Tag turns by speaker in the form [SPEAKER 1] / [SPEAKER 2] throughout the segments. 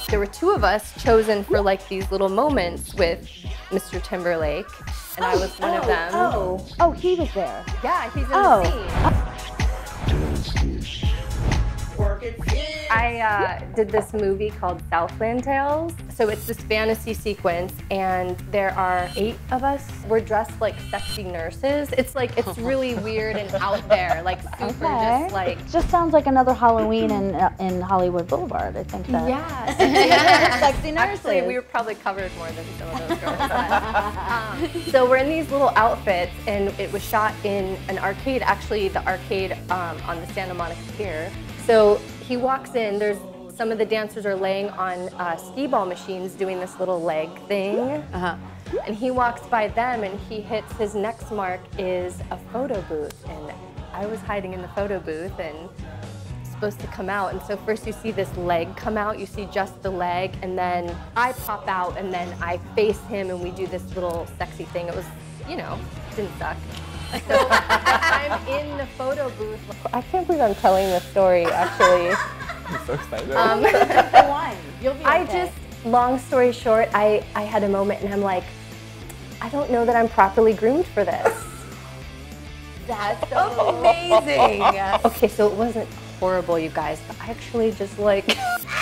[SPEAKER 1] There were two of us chosen for like these little moments with Mr. Timberlake, and I was one of them.
[SPEAKER 2] Oh, he was there.
[SPEAKER 1] Yeah, he's in the scene. I did this movie called Southland Tales. So it's this fantasy sequence, and there are 8 of us. We're dressed like sexy nurses. It's like, it's really weird and out there, like super just like.
[SPEAKER 2] Just sounds like another Halloween in Hollywood Boulevard, I think that.
[SPEAKER 1] Yeah.
[SPEAKER 2] Sexy nurses.
[SPEAKER 1] Actually, we were probably covered more than some of those girls. But, so we're in these little outfits, and it was shot in an arcade, actually the arcade on the Santa Monica Pier. So he walks in, some of the dancers are laying on skee ball machines doing this little leg thing. And he walks by them, and his next mark is a photo booth. And I was hiding in the photo booth and supposed to come out. And so first you see this leg come out, you see just the leg, and then I pop out, and then I face him, and we do this little sexy thing. It was, you know, didn't suck. So I'm in the photo booth. I can't believe I'm telling this story, actually.
[SPEAKER 3] I'm so excited.
[SPEAKER 2] You'll be okay.
[SPEAKER 1] Long story short, I had a moment, and I'm like, I don't know that I'm properly groomed for this.
[SPEAKER 2] That's amazing.
[SPEAKER 1] Okay, so it wasn't horrible, you guys, but I actually just like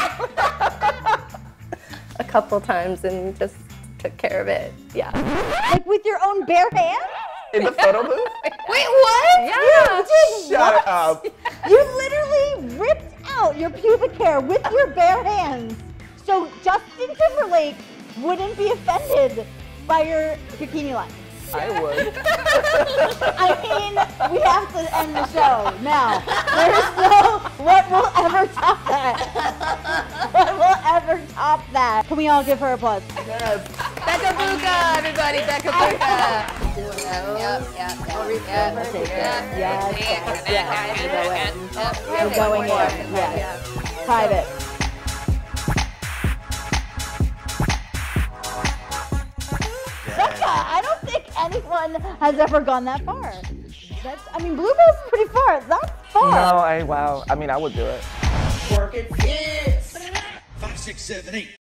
[SPEAKER 1] a couple times and just took care of it. Yeah.
[SPEAKER 2] Like with your own bare hands?
[SPEAKER 3] In the photo booth?
[SPEAKER 2] Wait, what?
[SPEAKER 1] Yeah.
[SPEAKER 2] You did
[SPEAKER 3] Shut
[SPEAKER 2] what?
[SPEAKER 3] up.
[SPEAKER 2] You literally ripped out your pubic hair with your bare hands. So Justin Timberlake wouldn't be offended by your bikini line.
[SPEAKER 3] I would.
[SPEAKER 2] I mean, we have to end the show now. There's no, what will ever top that? What will ever top that? Can we all give her applause?
[SPEAKER 3] Yes.
[SPEAKER 1] Becca-buka, everybody, Becca-buka.
[SPEAKER 2] We're going in. Yes. Private. I don't think anyone has ever gone that far. I mean, Bluebell's pretty far. That's far.
[SPEAKER 3] No, wow. I mean, I would do it.
[SPEAKER 4] Work it, yes. 5, 6, 7, 8.